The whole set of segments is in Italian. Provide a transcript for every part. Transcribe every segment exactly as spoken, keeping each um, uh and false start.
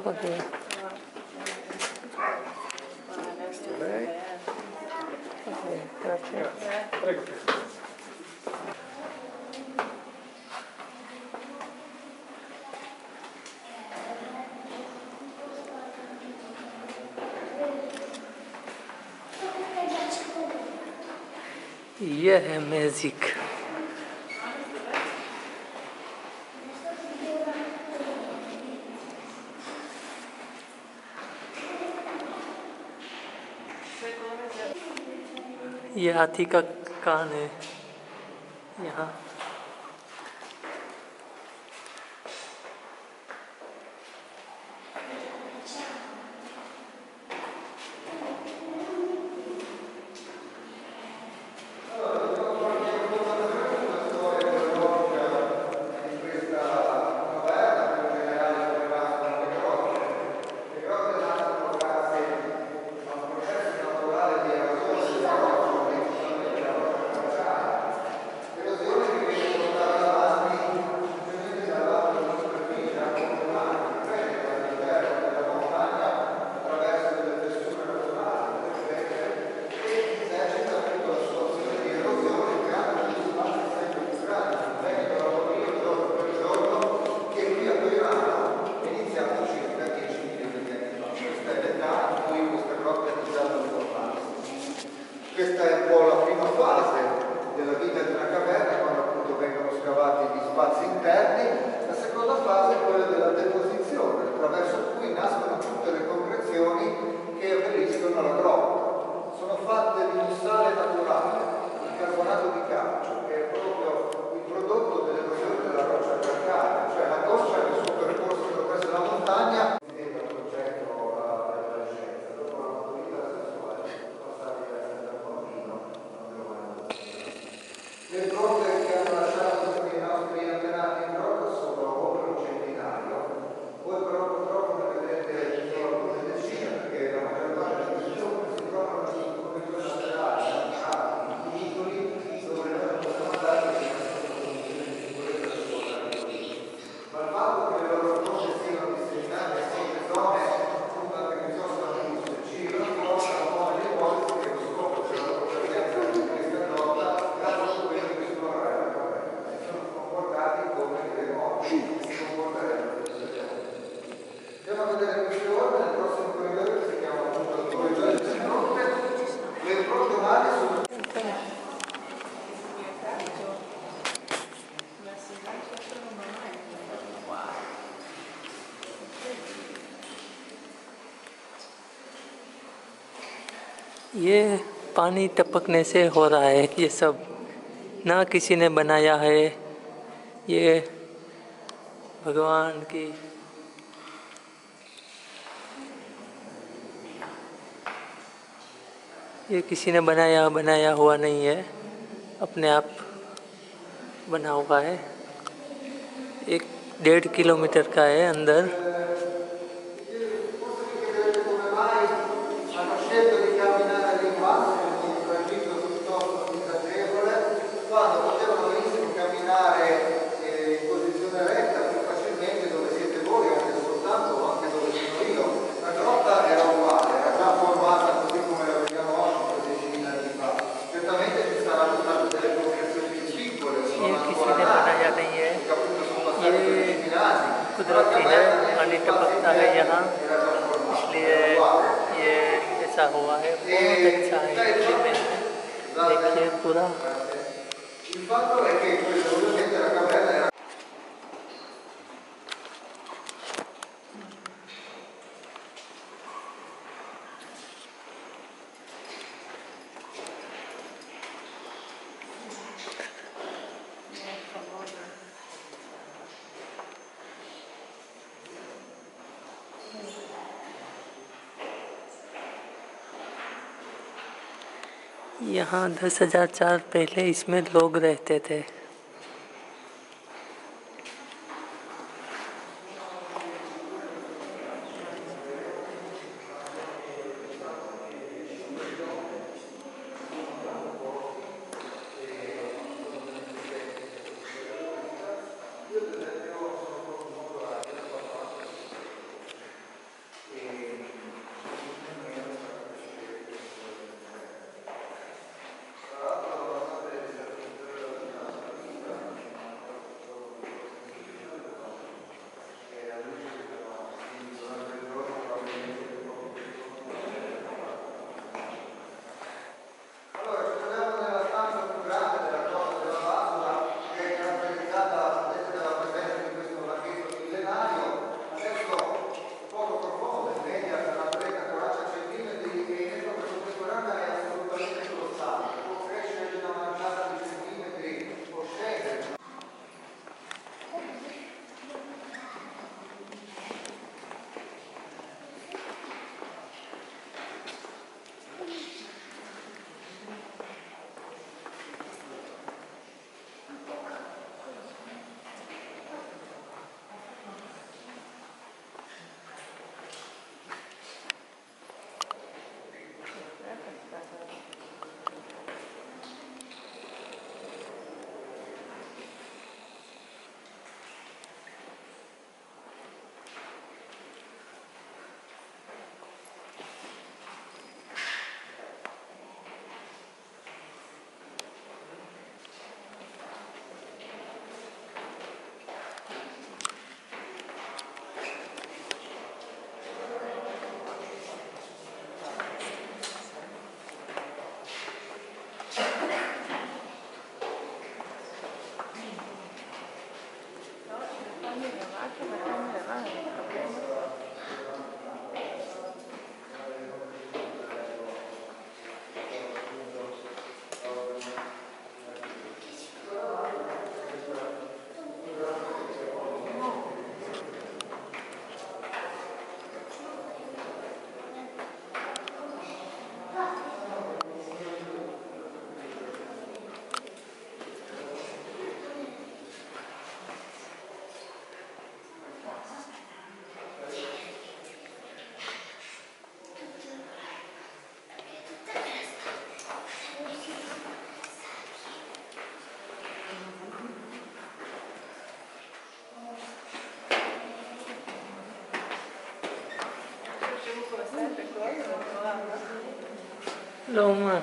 Okay. Okay, grazie. Prego. ये है मैजिक। ये हाथी का कान है यहाँ। Questa è un po' la prima fase della vita di una caverna, quando appunto vengono scavati gli spazi interni. La seconda fase è quella della deposizione, attraverso cui nascono tutte le concrezioni che aderiscono alla grotta. Sono fatte di un sale naturale, il carbonato di calcio, che è proprio il prodotto dell'erosione della roccia calcarea, cioè la roccia nel suo percorso attraverso la montagna. Le grotte che hanno lasciato i nostri antenati in grotta sono oltre un centinaio. Voi però purtroppo ne vedete solo una decina, perché la maggior parte delle persone si trovano in condizioni laterali, laterali, piccoli, dove noi non possiamo andare perché non sono condizioni di sicurezza per portare qui. Ma il fatto che le loro grotte siano disseminate in molte zone, appunto anche che sono giuste, ci riporta un po' l'ipotesi che lo scopo della loro presenza in questa grotta grazie a quelli che sono si sono comportati come delle morti, si comporterebbero andiamo a vedere queste ore nel prossimo corridoio che si chiama appunto il corridoio delle grotte. Le grotte umane sono ये पानी टपकने से हो रहा है, ये सब ना किसी ने बनाया है। ये भगवान की ये किसी ने बनाया बनाया हुआ नहीं है, अपने आप बना हुआ है। एक डेढ़ किलोमीटर का है अंदर। कुदरती है, पानी टपकता है यहाँ, इसलिए ये ऐसा हुआ है। बहुत अच्छा है, दिल्ली में देखिए पूरा। यहाँ दस हजार साल पहले इसमें लोग रहते थे। Roma.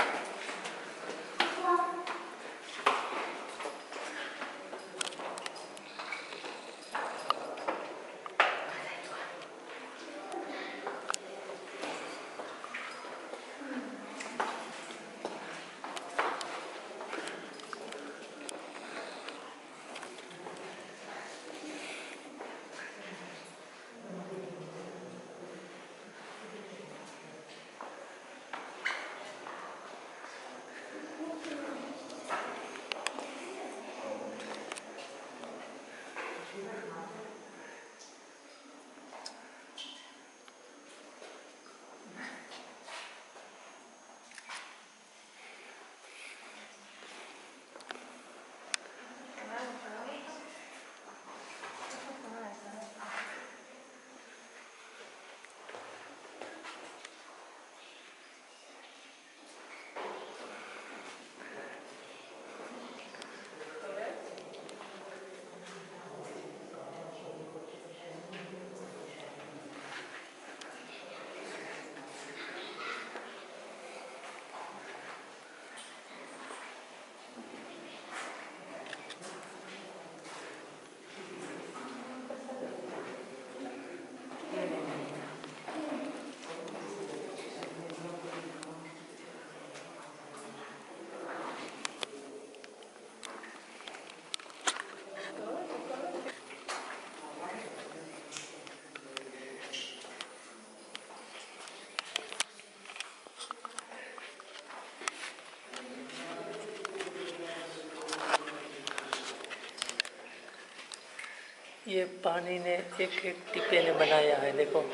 ये पानी ने एक एक टिपे ने बनाया है, देखो।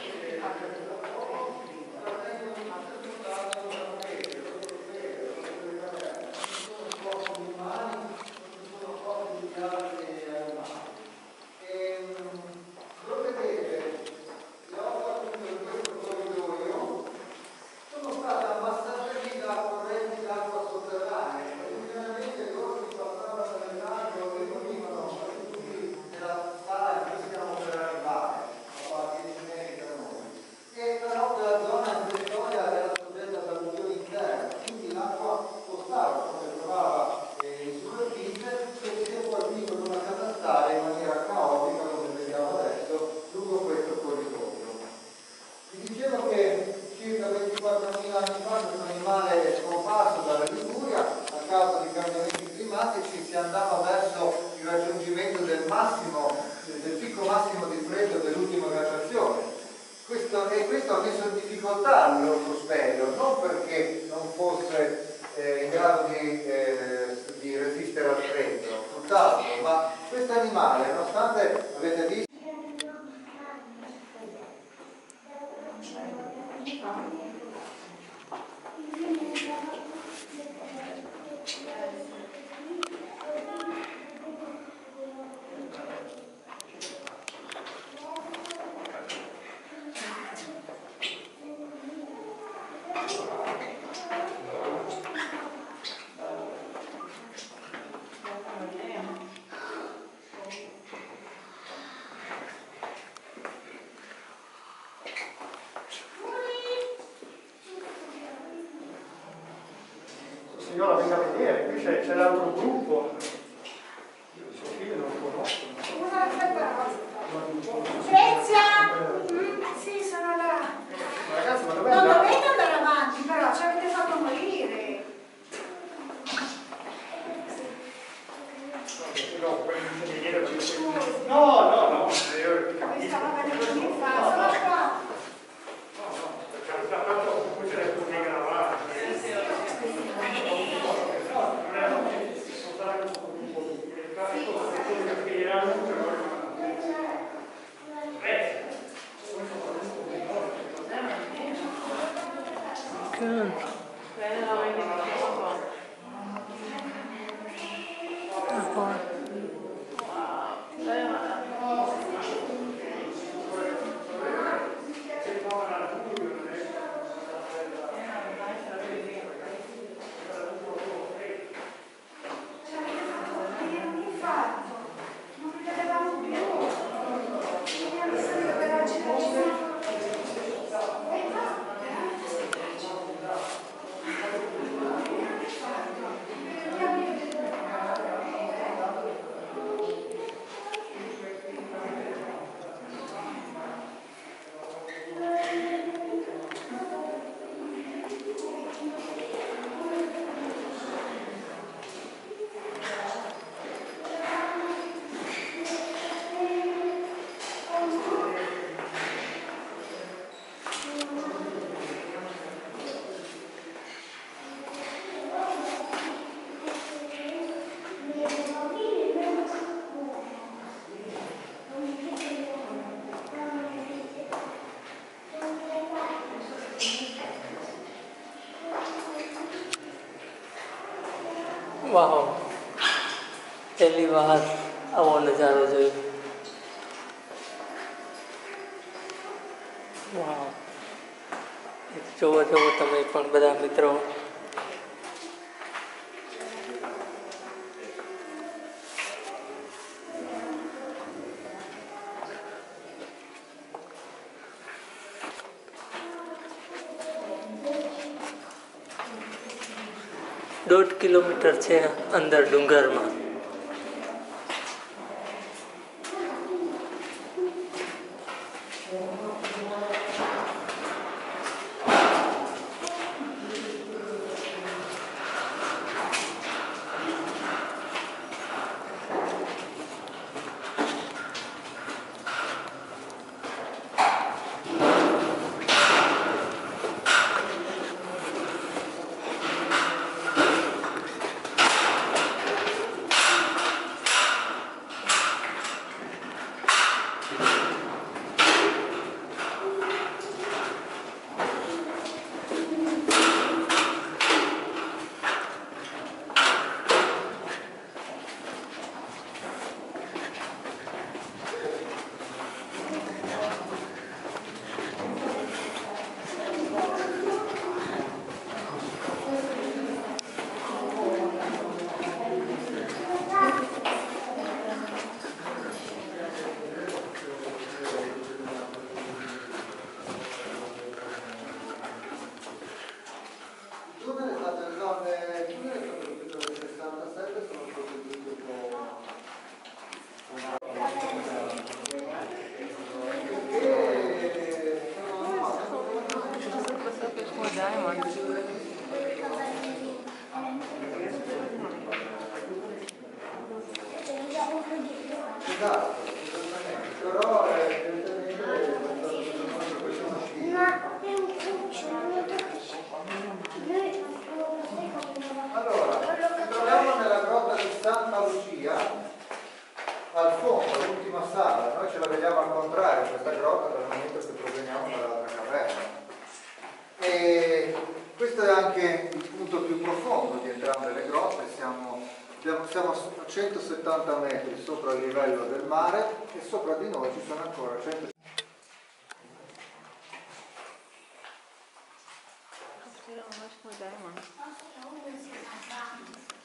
Signora, venga a vedere, qui c'è l'altro gruppo. Io il suo figlio non lo conosco. Svezia! Mm, sì, sono là. Ma ragazzi, ma dov'è Non andato? dovete andare avanti, però ci avete fatto morire. No, no, no. Io Mi stava bene così, fa, sono qua. no, no, perché ha fatto poi c'è la collega davanti. વાહ, પહેલી વાર આવો નજારો જોયો. વાહ, જોવો જોવો તમે પણ બધા મિત્રો. દોઢ કિલોમીટર છે અંદર ડુંગરમાં. Allora, ci troviamo nella grotta di Santa Lucia, al fondo, l'ultima sala. Noi ce la vediamo al contrario, questa grotta, dal momento che proveniamo dall'altra caverna. E questo è anche il punto più profondo di entrambe le grotte. Siamo, siamo a centosettanta metri sopra il livello del mare e sopra di noi ci sono ancora centosettanta.